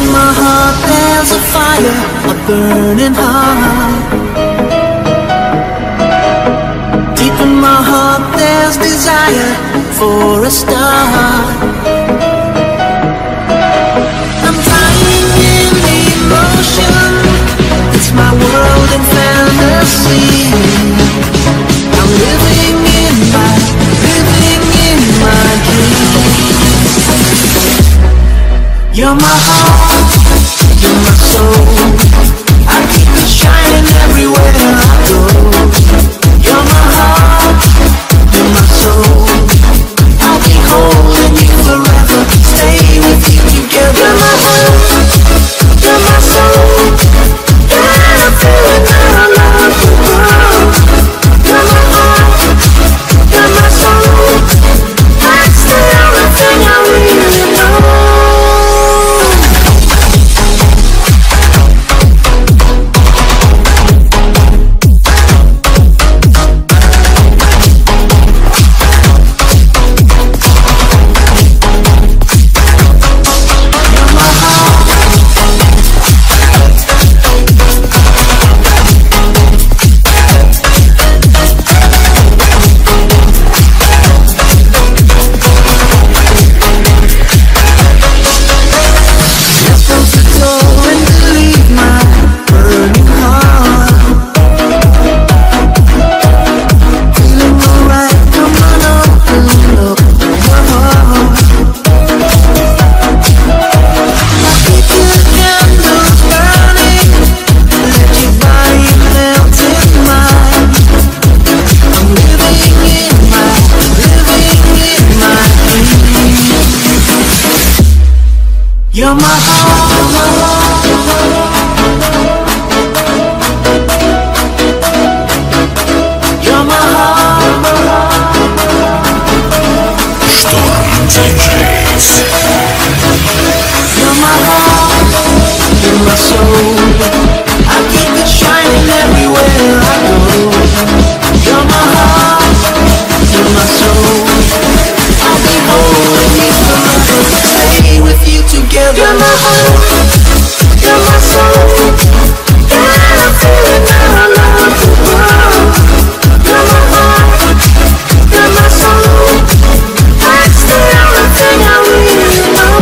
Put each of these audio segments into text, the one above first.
my heart there's a fire, a burning heart. Deep in my heart there's desire for a start. I'm flying in emotion, it's my world in fantasy. I'm living in my dreams. You're my heart, you're my soul, I keep it shining everywhere I go. You're my heart, you're my soul, I'll be holding you forever, stay with you together. You're my heart, you're my soul, and I feel it now, I love the world. You're my heart, you're my soul, that's the only thing I really know. You're my heart, you're my heart. Storm DJs. You're my heart, you're my soul, I keep it shining everywhere I go. You're my heart, you're my soul, I'll be holding you forever, stay with you together. You're my heart, you're my soul, and I feel it now, I love the world. You're my heart, you're my soul, that's the only thing I really know.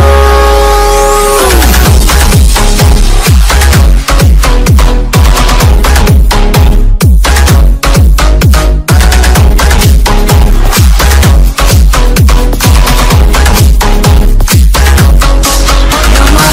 You're my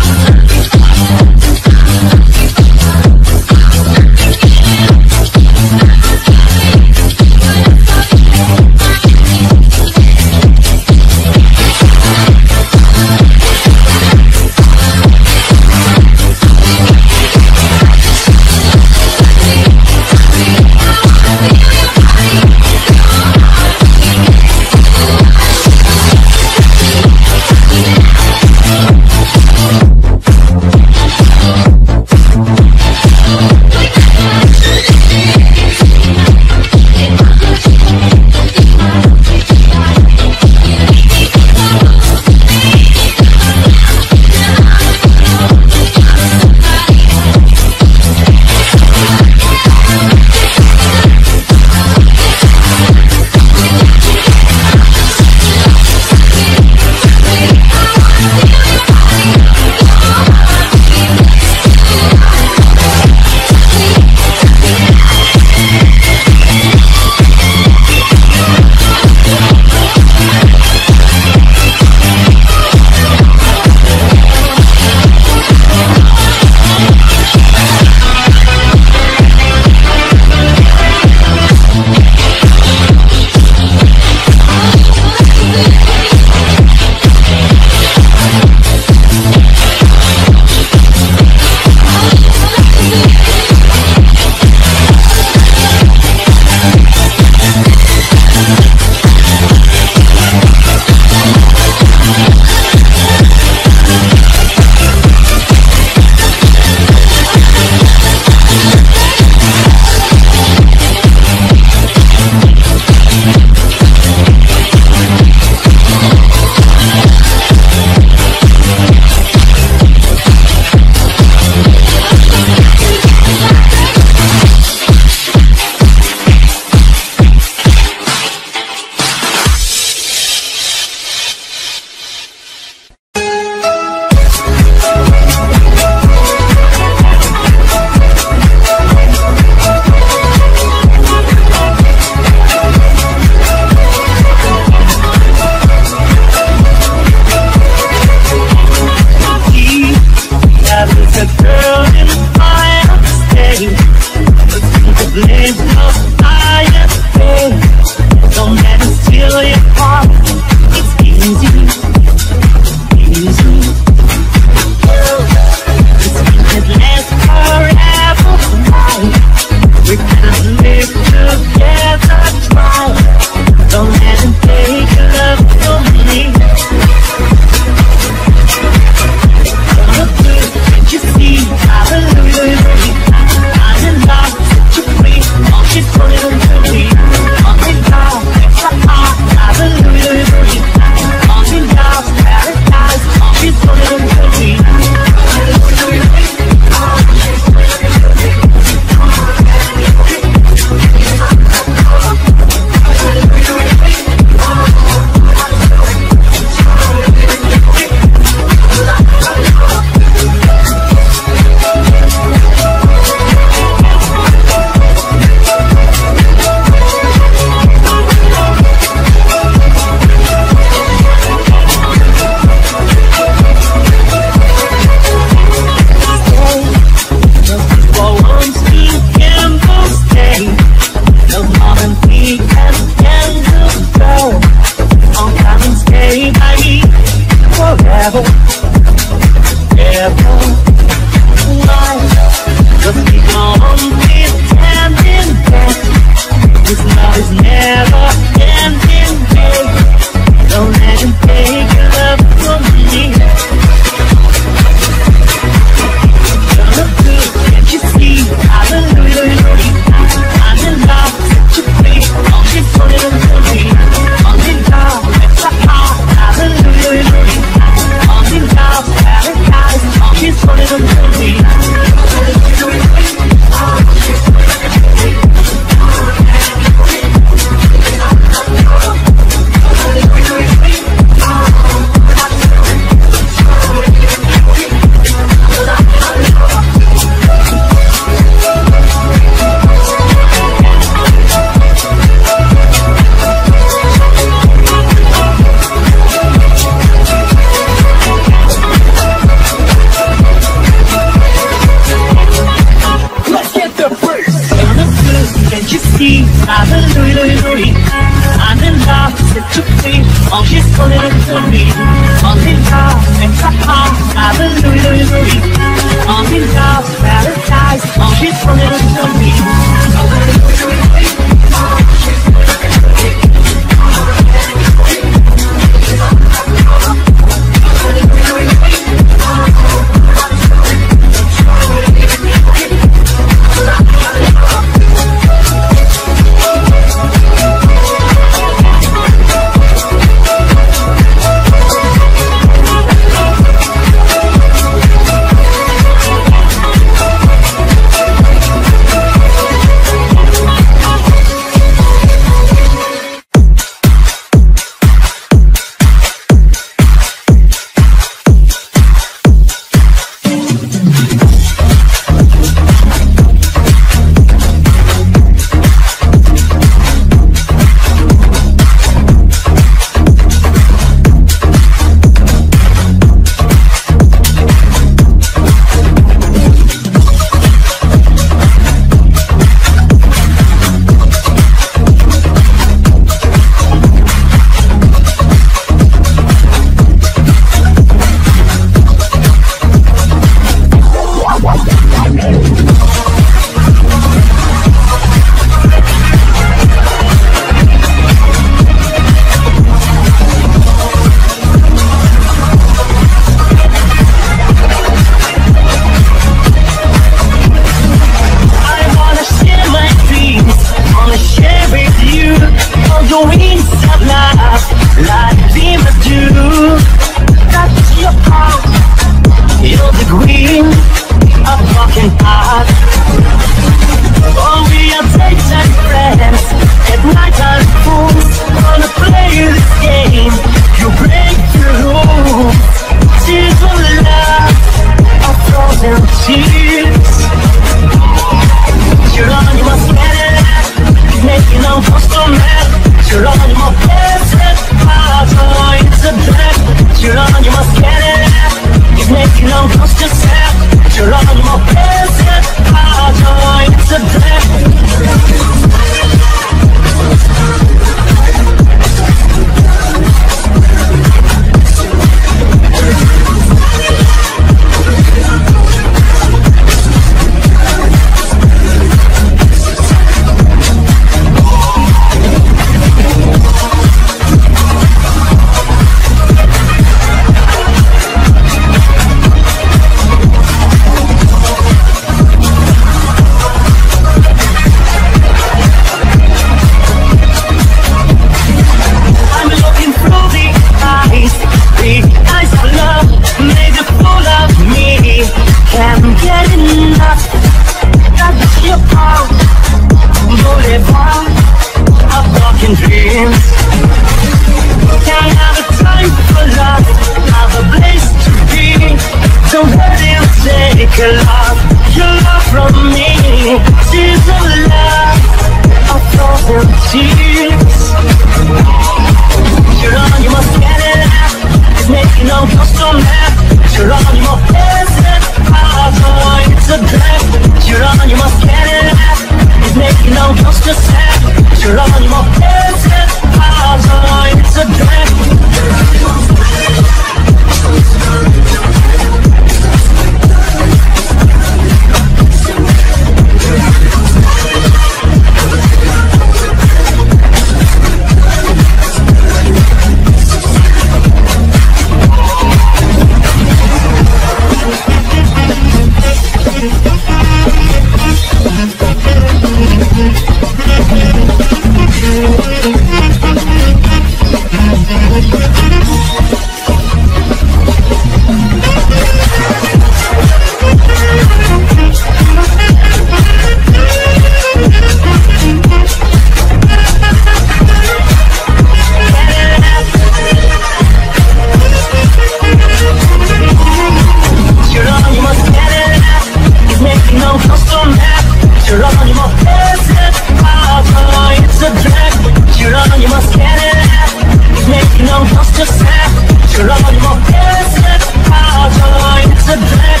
on, you must pass it. It's a drag. You're on, you must get it out. Making no loss to set. You're on, you must pass it. It's a drag.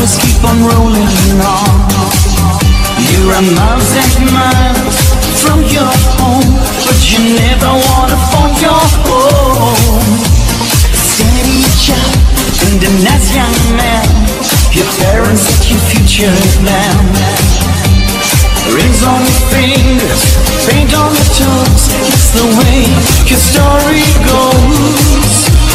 always keep on rolling on. You're a miles and miles from your home, but you never wanna phone your home. Steady child and a nice young man, your parents set your future plan. Rings on your fingers, paint on your toes, it's the way your story goes.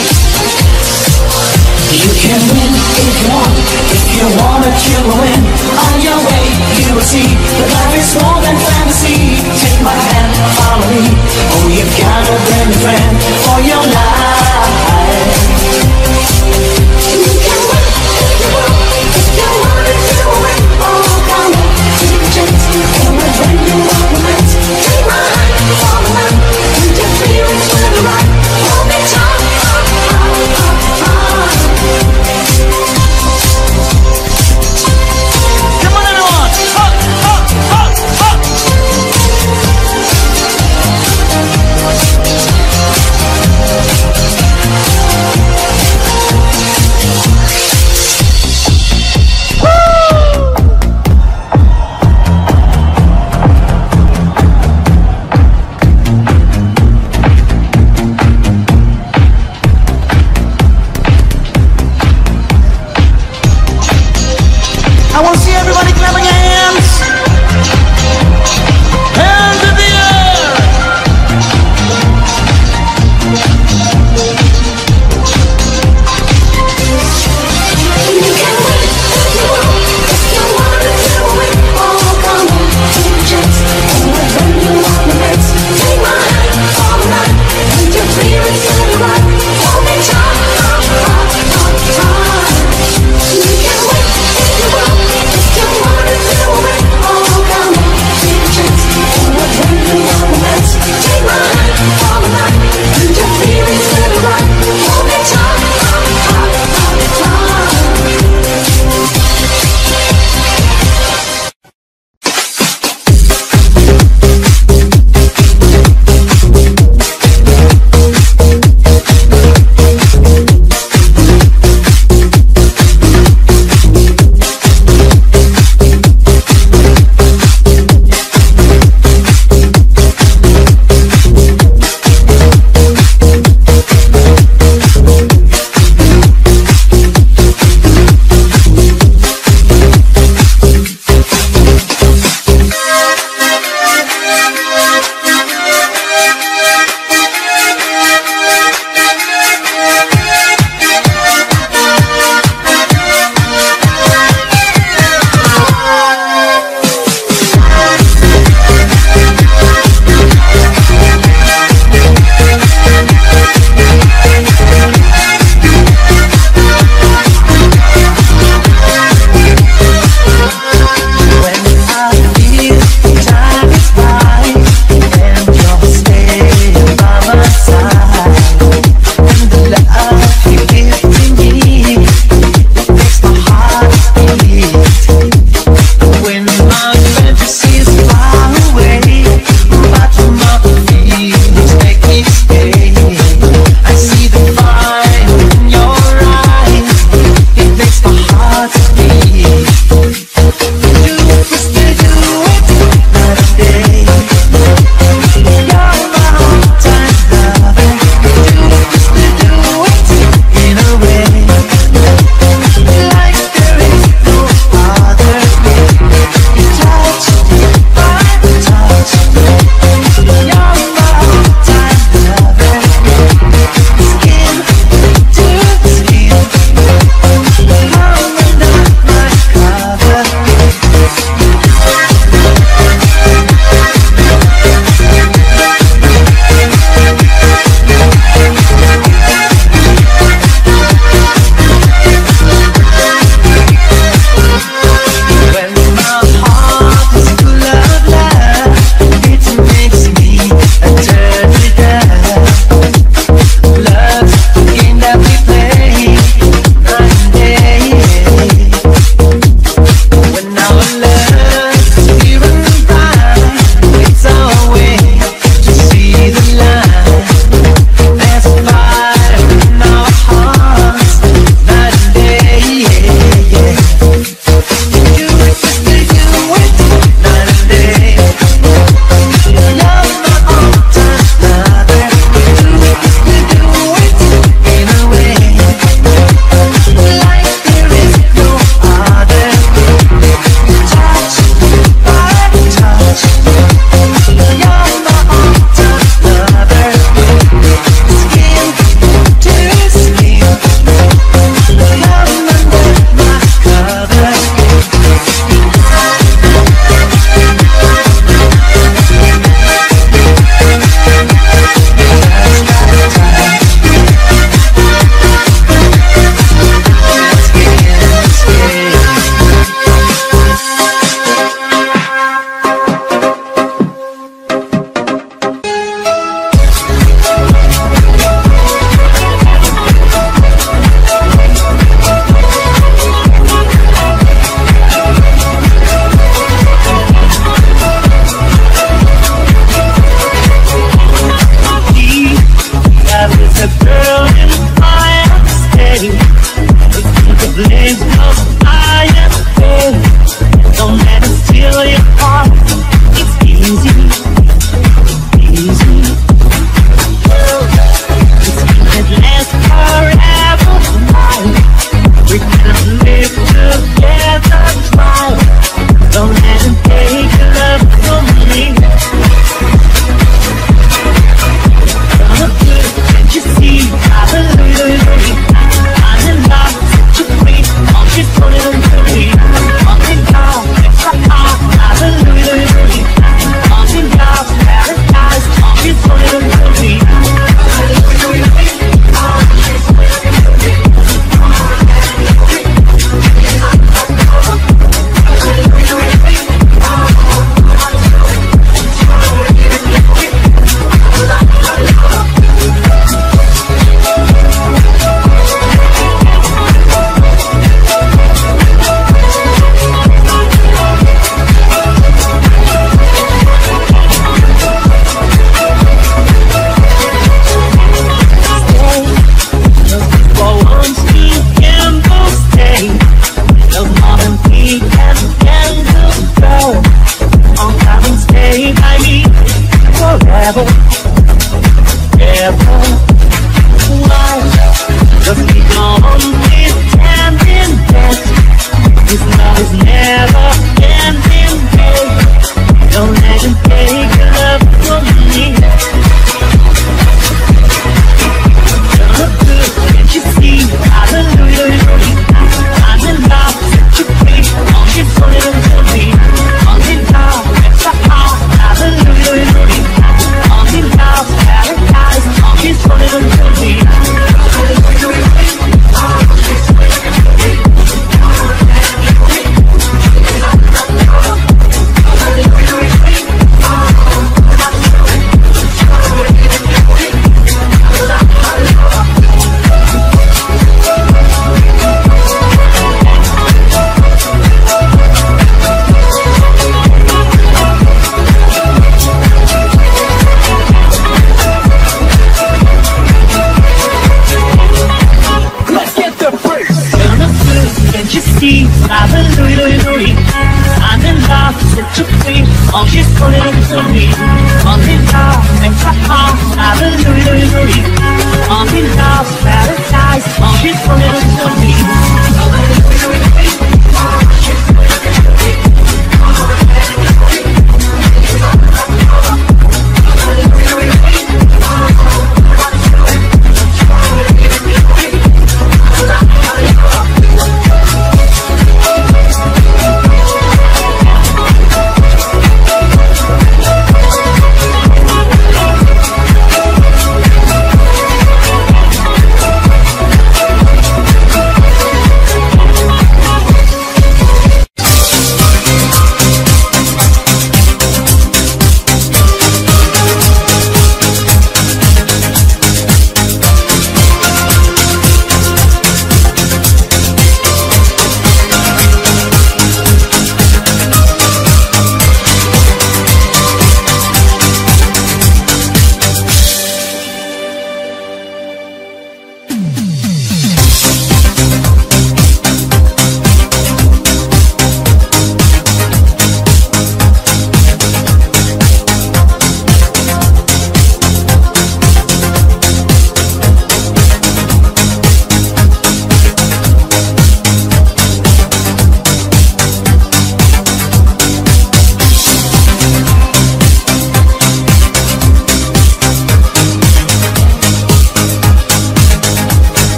You can win if you want, if you want it you will win. On your way you will see that life is more than fantasy. Take my hand, follow me, oh you've got a brand new friend for your life. You can win if you want, if you want it you will win. Oh come on, take a chance, oh my friend you are the best. Take my hand, follow me, interference with the right. Hold me tight, come on everyone, up, up, up, up. I want to see everybody clapping your hands. Hands in the air. You can win if you want, if you want it you will win. Oh come on, take a chance, oh my friend you are the best. Take my hand, follow me, interference to the right. Hold me tight, tight, tight. You can win if you want, if you want it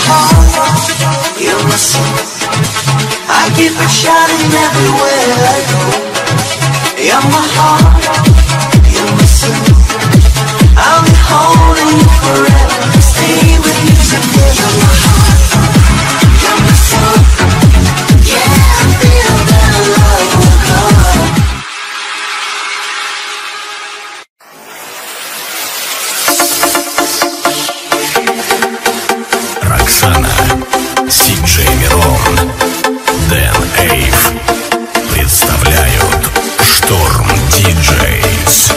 heart, you're my soul. I keep it shining everywhere I go. You're my heart, you're my soul. I'll be holding you forever, stay with you together. You're my heart, you're my soul. Yeah, I feel that love will come. Роксана, Си-Джей Мирон, Дэн Эйв представляют Шторм Диджейс.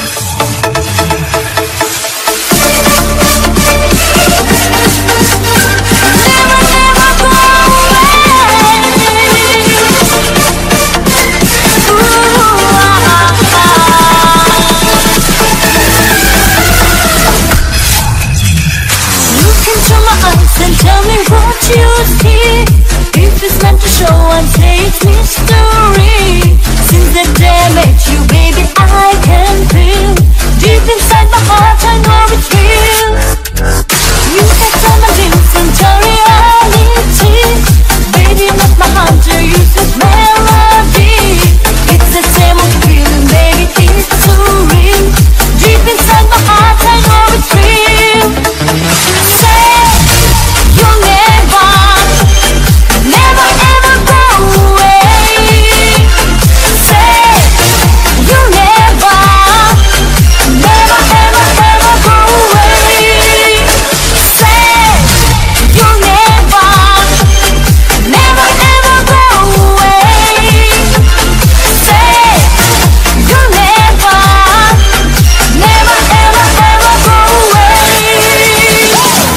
And tell me what you see. If it's meant to show and say it's mystery. Since the day I met you, baby, I can feel deep inside my heart, I know it's real. You can tell my dreams into reality. Baby, not my hunter, you just melody. It's the same old feeling, baby, it's so real. Deep inside my heart, I know it's real. Say you'll never ever go away. Say you'll never ever go away. Say you'll never ever go away. Say you'll never ever go away.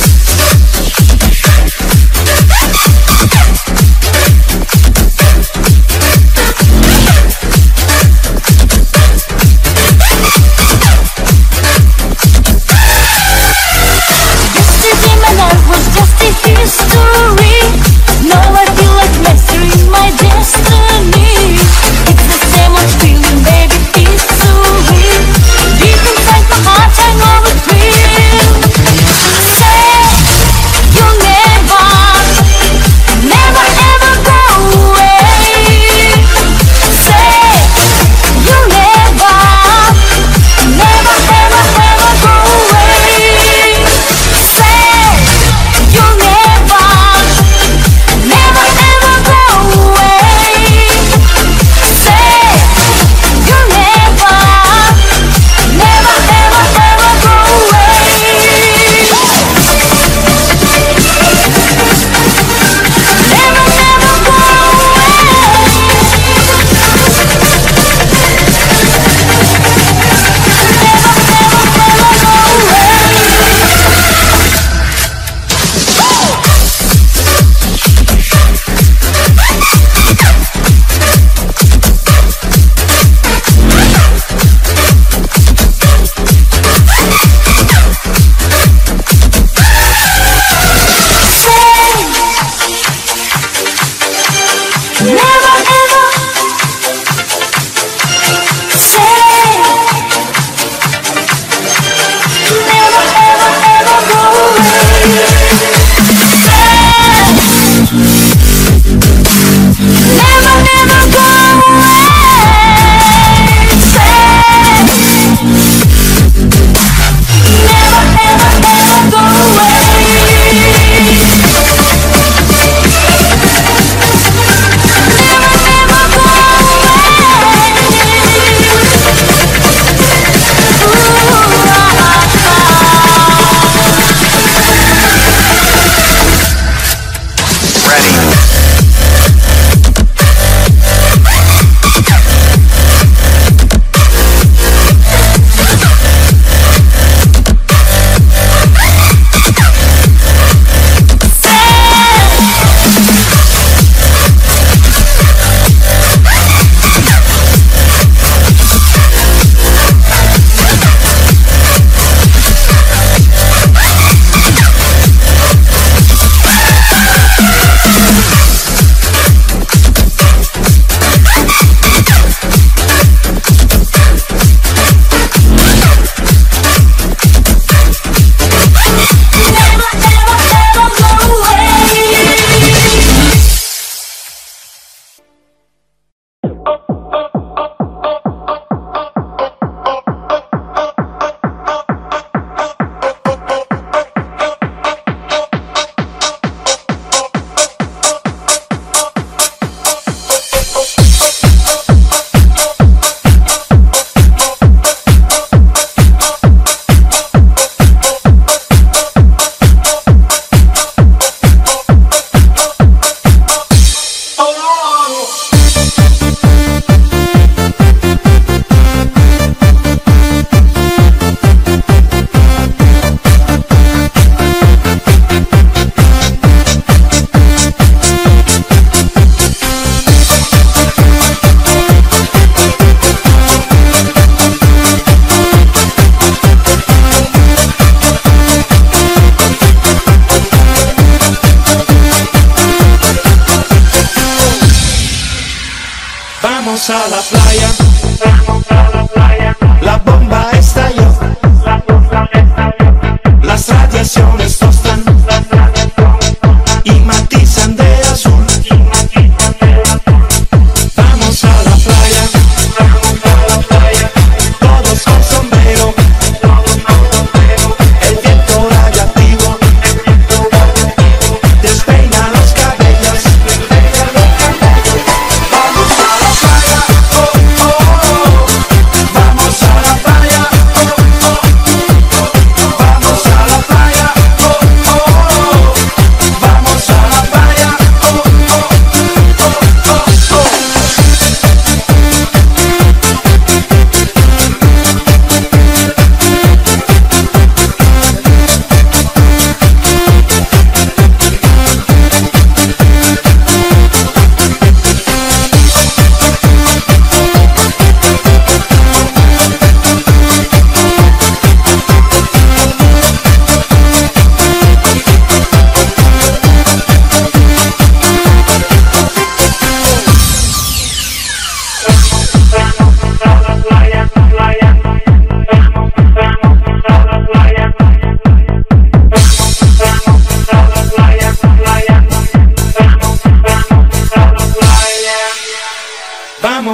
Yesterday my life was just a history. Now I feel like master in my destiny. It's the same old feeling, baby, it's so real. Deep inside my heart, I know it's real. Say you'll never ever go away. Say you'll never ever go away. Say you'll never ever go away. Say you'll never ever go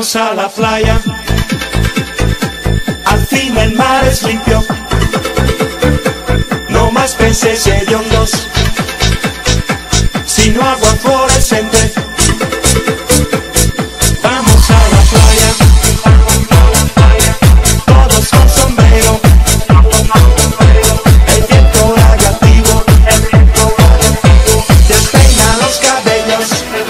Vamos a la playa, al fin el mar es limpio, no más peces hediondos, sino agua fluorescente. Vamos a la playa, todos con sombrero, el viento radiactivo despeina los cabellos.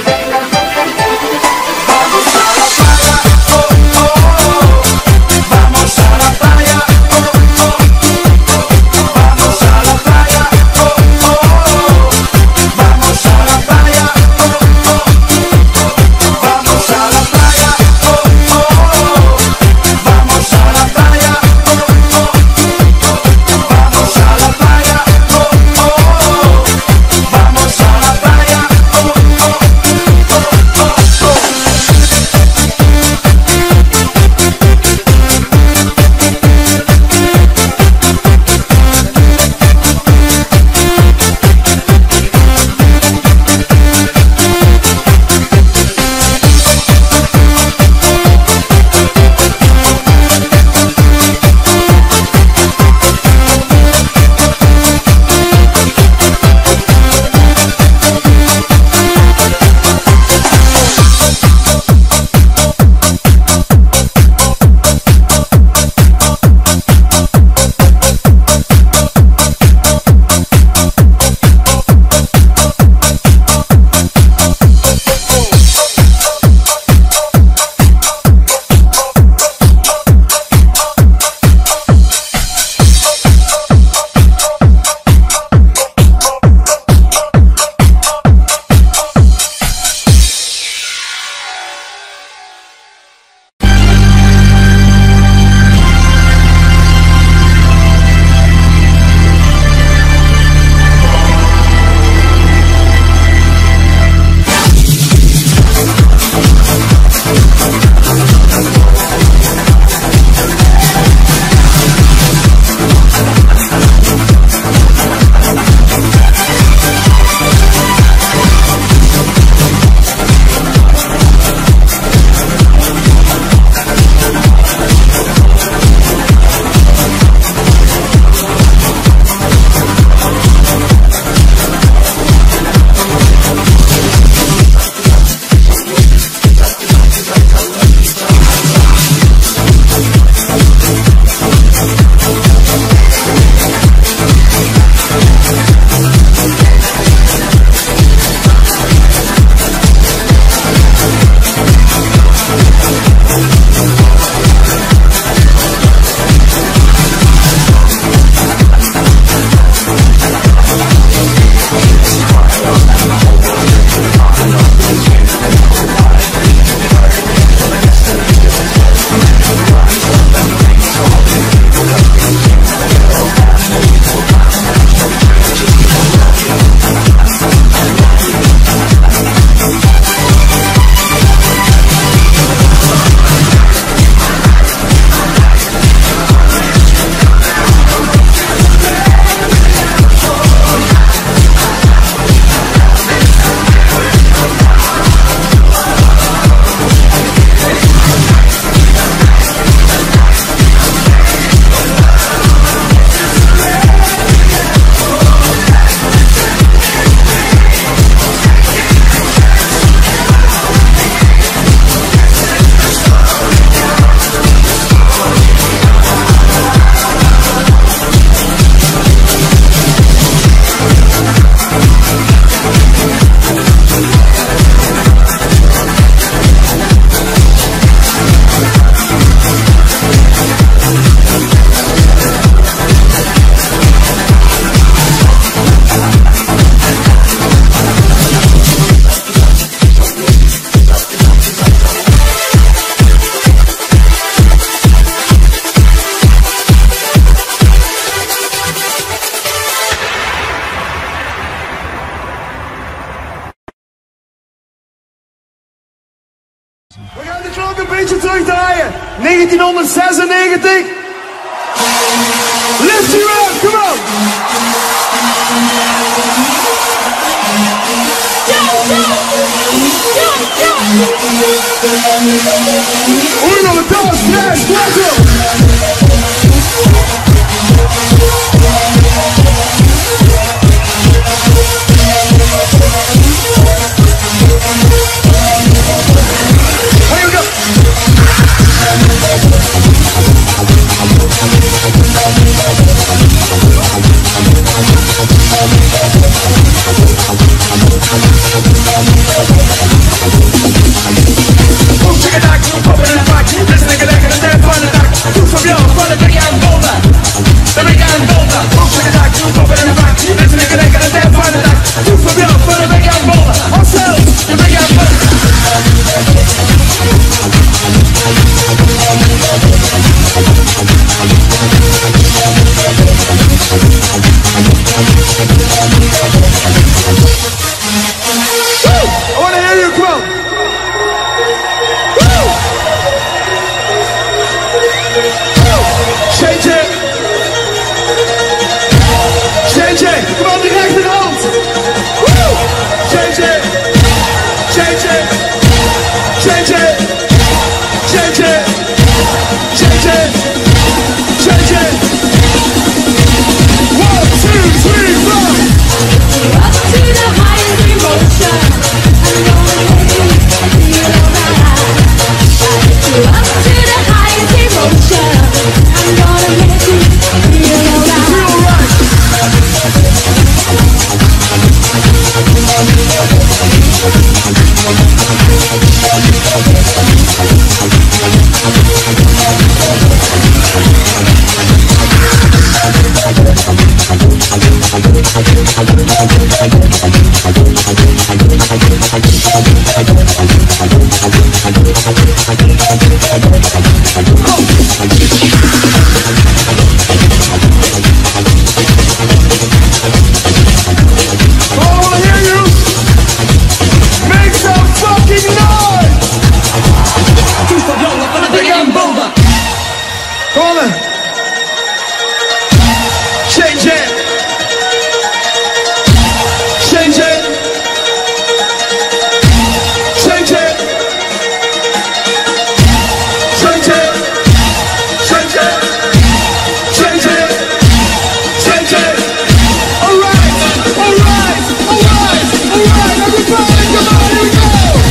We gaan de klok een beetje terugdraaien. 1996. Lift you up, come on. Yo, yo, yo, yo. Uno, dos, tres, cuatro. Here we go. I want to hear you come on. Change it. Change it. Come on, die rechte hand. Change it. Change it. Change it. Change it. Change it. Change it. 1, 2, 3, 4. Up to the highest emotion, I'm gonna make you feel alright. Up to the highest emotion, I'm gonna make you feel alright. I want to hear you. Make some fucking noise. Come on then. Change it. Change it. Change it. Change it. Change it. Change it. Change it. All right. All right. All right. All right. Everybody, come on. Here we go.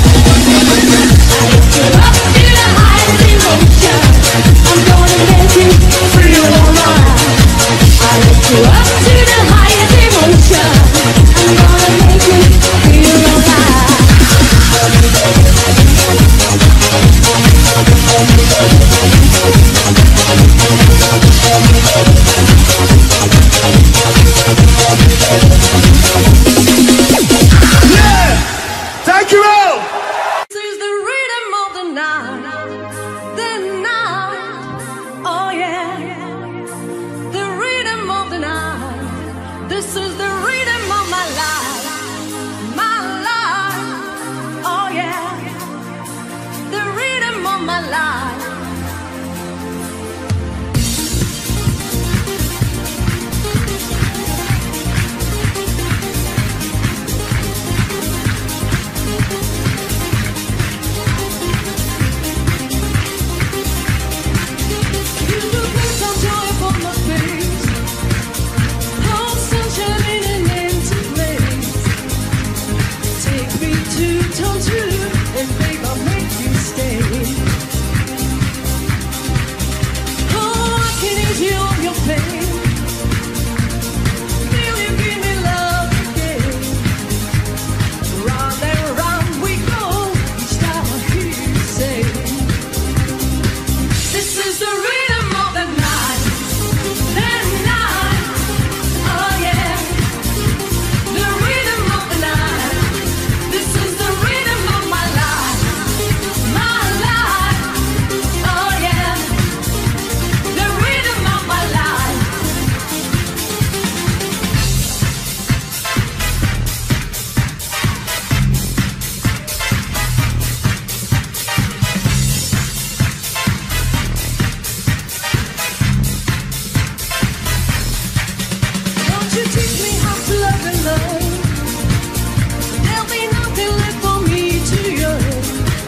Up to the highest emotion, I'm gonna make you feel alright. I lift you up to the highest emotion, I'm gonna make you feel alright. Yeah. Thank you all. This is the rhythm of the night, oh yeah, the rhythm of the night. This is the rhythm of my life, oh yeah, the rhythm of my life. You do bring some joy upon my face, oh sunshine in an empty place. Take me to town too, and babe I'll make you stay. Oh, I can ease all your pain. Will you give me love again? Round and round we go, each time I hear you say, this is the rhythm of the night, oh yeah, the rhythm of the night. This is the rhythm of my life, oh yeah, the rhythm of my life. Won't you teach me how to love and love? There'll be nothing left for me to yearn.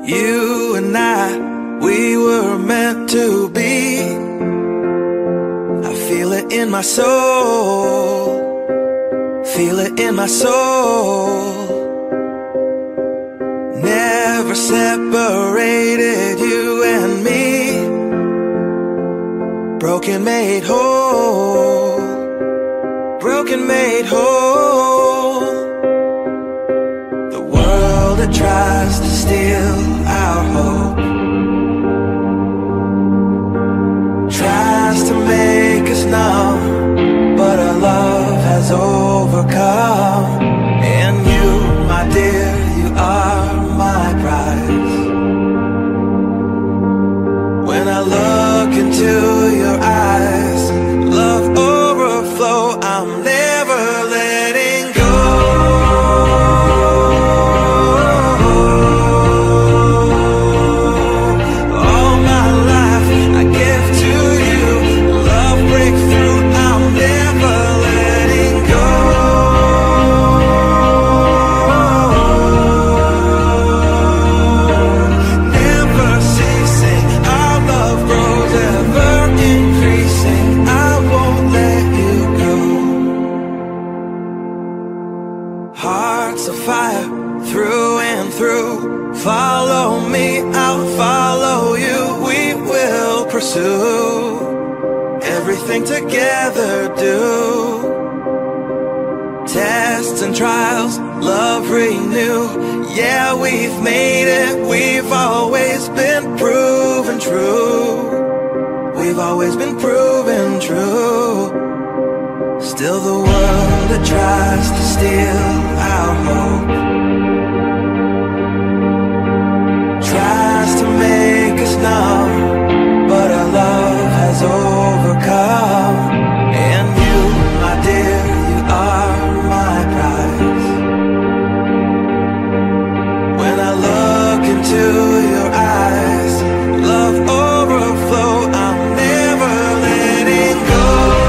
You and I, we were meant to be. I feel it in my soul, feel it in my soul. Never separated, you and me. Broken made whole, broken made whole. The world that tries to steal our hope tries to make us numb, but our love has overcome. And you, my dear, you are my prize. When I look into your eyes, love overflow, I'm never letting go. All my life I give to you, love breakthrough, I'm never letting go. Never ceasing, our love grows ever increasing, I won't let you go. Hearts of fire through and through, follow me, I'll follow you. We will pursue everything together, do tests and trials, love renew. Yeah, we've made it, we've always been proven true. We've always been proven true. Still the world that tries to steal our hope tries to make us numb, but our love has overcome. And you, my dear, you are my prize. When I look into your eyes, love overflow, I'm never letting go.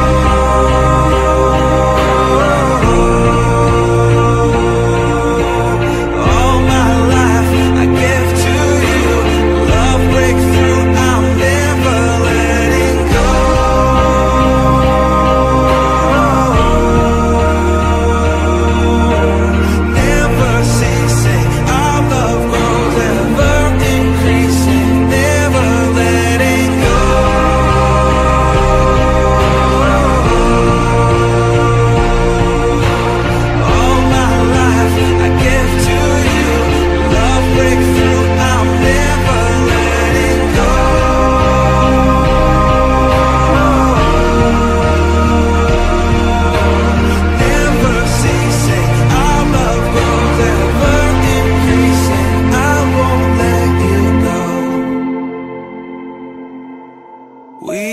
All my life I give to you, love breakthrough, I'm never letting go. Never ceasing, our love grows ever increasing, never letting go. All my life I give to you, love breakthrough, I'm never letting go. Never ceasing, our love grows ever increasing, I won't let you go. We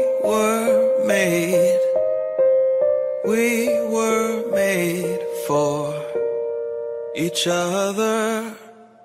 were made for each other.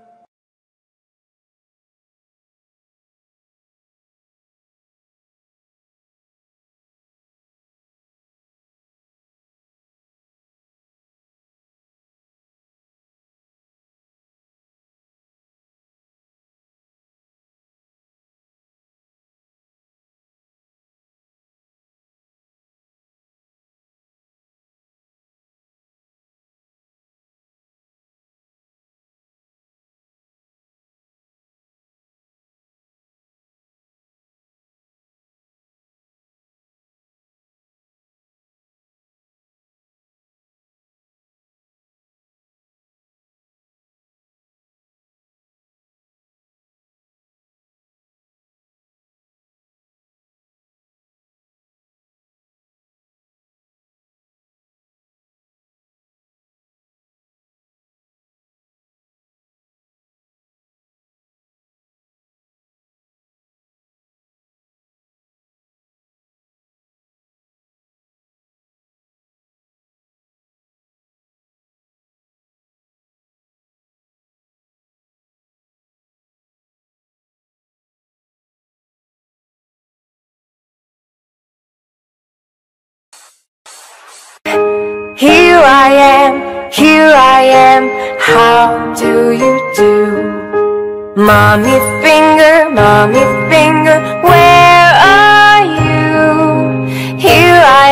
Here I am, how do you do? Mommy finger, where are you? Here I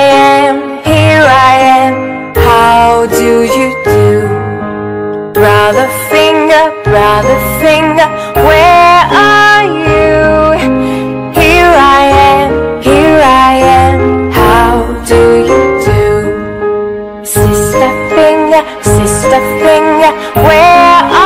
am, how do you do? Brother finger, where are you? Here I am, how do you do? Sister finger, where are you?